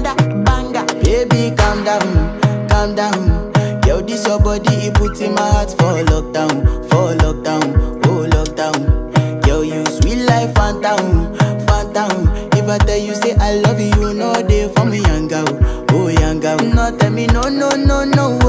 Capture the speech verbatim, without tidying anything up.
another banger. Baby, calm down, calm down. Yo, this your body, it puts in my heart for lockdown, for lockdown, oh lockdown. Yo, you sweet life, phantom, phantom. If I tell you say I love you, you know they for me, young girl, oh young girl. No, tell me no, no, no, no.